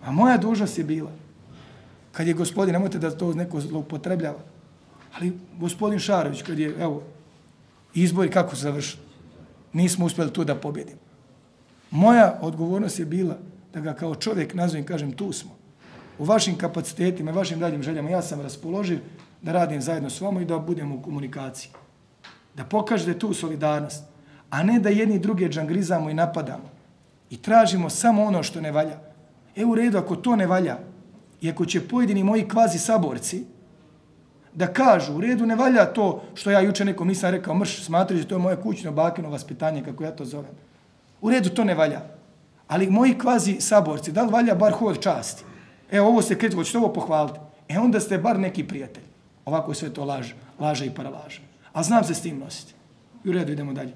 A moja dužnost je bila, kad je gospodin, nemojte da to neko zloupotrebljava, ali gospodin Šarović, kad je, evo, izbori kako se završili, nismo uspjeli tu da pobjedimo. Moja odgovornost je bila da ga kao čovjek nazovem, kažem, tu smo. U vašim kapacitetima i vašim daljim željama ja sam raspoloživ da radim zajedno s vama i da budemo u komunikaciji. Da pokažete tu solidarnost, a ne da jedni druge džangrizamo i napadamo. I tražimo samo ono što ne valja. U redu, ako to ne valja, i ako će pojedini moji kvazi saborci da kažu, u redu ne valja to što ja jučer nekom nisam rekao, mrš, smatrajući to je moje kućno bakino vaspitanje, kako ja to zovem. U redu, to ne valja. Ali moji kvazi saborci, da li valja bar hod časti? Ovo se kritiko, hoćete ovo pohvaliti. Onda ste bar neki prijatelj. Ovako sve to laže i paralaže. A znam se s tim nositi. I u redu, idemo dalje.